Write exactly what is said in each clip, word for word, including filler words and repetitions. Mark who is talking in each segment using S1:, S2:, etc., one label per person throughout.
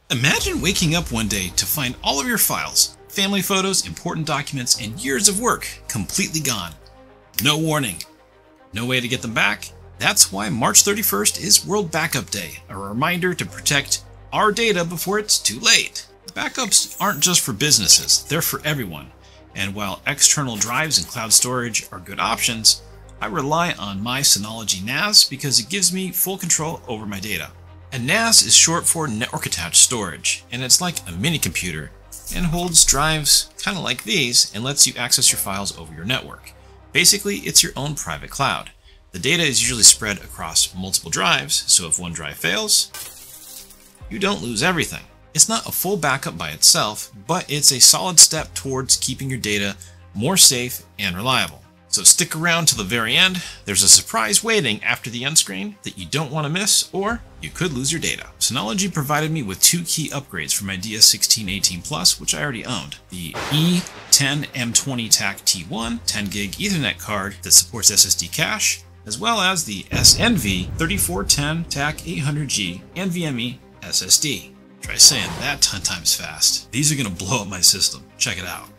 S1: Imagine waking up one day to find all of your files, family photos, important documents, and years of work completely gone. No warning. No way to get them back? That's why March thirty-first is World Backup Day, a reminder to protect our data before it's too late. Backups aren't just for businesses, they're for everyone. And while external drives and cloud storage are good options, I rely on my Synology N A S because it gives me full control over my data. A N A S is short for Network Attached Storage, and it's like a mini computer and holds drives kind of like these and lets you access your files over your network. Basically, it's your own private cloud. The data is usually spread across multiple drives, so if one drive fails, you don't lose everything. It's not a full backup by itself, but it's a solid step towards keeping your data more safe and reliable. So stick around to the very end. There's a surprise waiting after the end screen that you don't want to miss, or you could lose your data. Synology provided me with two key upgrades for my D S sixteen eighteen Plus, which I already owned. The E ten M twenty T A C T one ten gig Ethernet card that supports S S D cache, as well as the S N V thirty-four ten T A C eight hundred G NVMe S S D. Try saying that ten times fast. These are going to blow up my system. Check it out.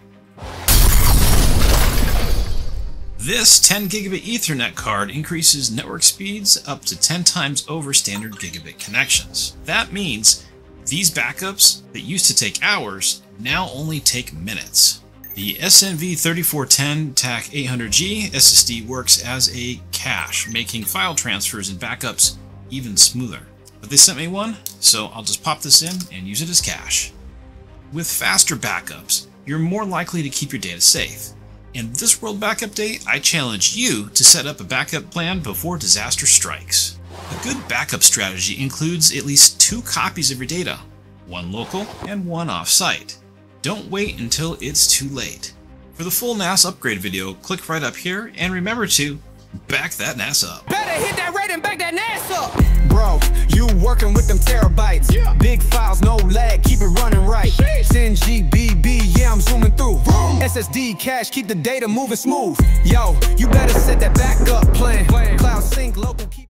S1: This ten gigabit Ethernet card increases network speeds up to ten times over standard gigabit connections. That means these backups that used to take hours now only take minutes. The S N V thirty-four ten T A C eight hundred G S S D works as a cache, making file transfers and backups even smoother. But they sent me one, so I'll just pop this in and use it as cache. With faster backups, you're more likely to keep your data safe. In this World Backup Day, I challenge you to set up a backup plan before disaster strikes. A good backup strategy includes at least two copies of your data, one local and one off-site. Don't wait until it's too late. For the full N A S upgrade video, click right up here and remember to back that N A S up.
S2: Better hit that rate and back that N A S up! Bro, you working with them terabytes. Yeah. Big files, no lag, keep it running right. Sheesh. ten G B B, yeah, I'm zooming through. Vroom. S S D cache, keep the data moving smooth. Yo, you better set that backup plan. plan. Cloud sync, local keep